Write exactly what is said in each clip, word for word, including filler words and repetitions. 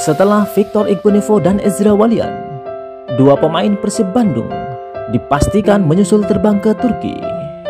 Setelah Victor Igbunivo dan Ezra Walian, dua pemain Persib Bandung dipastikan menyusul terbang ke Turki.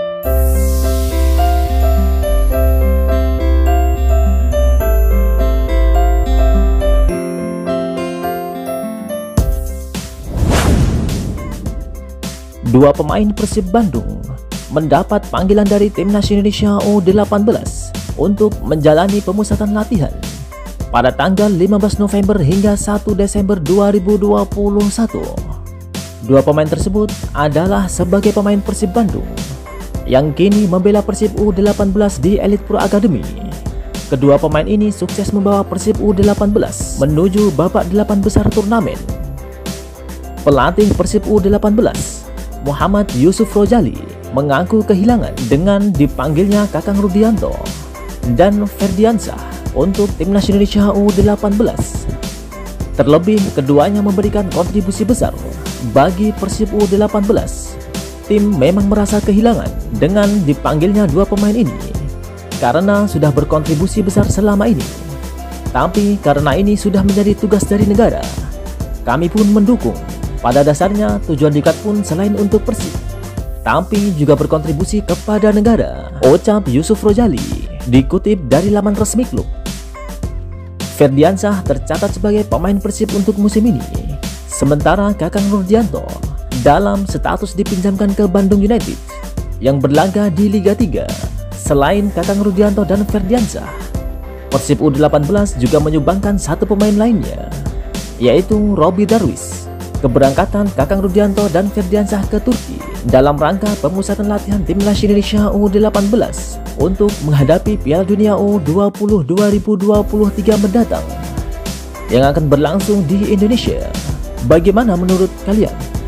Dua pemain Persib Bandung mendapat panggilan dari Timnas Indonesia U delapan belas untuk menjalani pemusatan latihan pada tanggal lima belas November hingga satu Desember dua ribu dua puluh satu. Dua pemain tersebut adalah sebagai pemain Persib Bandung yang kini membela Persib U delapan belas di Elite Pro Academy. Kedua pemain ini sukses membawa Persib U delapan belas menuju babak delapan besar turnamen. Pelatih Persib U delapan belas, Muhammad Yusuf Rojali, mengaku kehilangan dengan dipanggilnya Kakang Rudianto dan Ferdiansyah untuk Timnas Indonesia U delapan belas. Terlebih keduanya memberikan kontribusi besar bagi Persib U delapan belas. Tim memang merasa kehilangan dengan dipanggilnya dua pemain ini karena sudah berkontribusi besar selama ini. Tapi karena ini sudah menjadi tugas dari negara, kami pun mendukung. Pada dasarnya tujuan dikat pun selain untuk Persib, tapi juga berkontribusi kepada negara, ucap Yusuf Rojali, dikutip dari laman resmi klub. Ferdiansyah tercatat sebagai pemain Persib untuk musim ini, sementara Kakang Rudianto dalam status dipinjamkan ke Bandung United yang berlaga di Liga tiga. Selain Kakang Rudianto dan Ferdiansyah, Persib U delapan belas juga menyumbangkan satu pemain lainnya, yaitu Robby Darwish. Keberangkatan Kakang Rudianto dan Ferdiansyah ke Turki dalam rangka pemusatan latihan Timnas Indonesia U delapan belas untuk menghadapi Piala Dunia U dua puluh dua ribu dua puluh tiga mendatang yang akan berlangsung di Indonesia. Bagaimana menurut kalian?